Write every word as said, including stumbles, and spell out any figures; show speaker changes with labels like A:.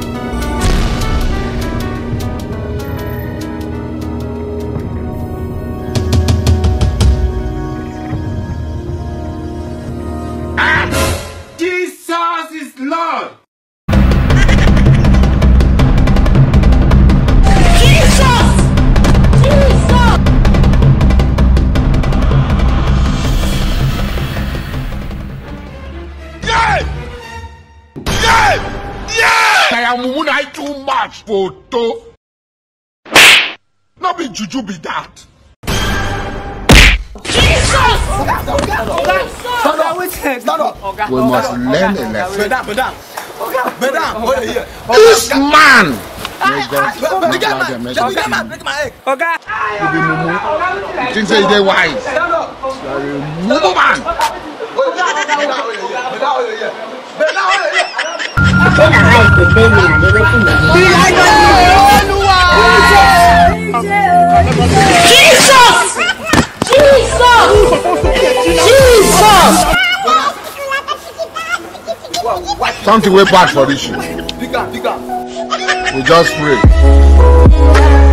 A: Jesus is Lord!
B: Jesus! Jesus!
A: Yeah! Yeah! Yeah! I am I too much photo. Not be juju be that.
B: Jesus!
C: Stand up, stand up.
A: We must learn a lesson.
C: Madam, madam. Madam, hold it here.
A: This man!
C: May God the man, the man, break my egg. Okay.
A: You think say they wise?
C: Stand up.
A: Move man!
B: Jesus! Jesus! Jesus!
A: Something way bad for this shit.
C: Pick up, pick up.
A: We just pray.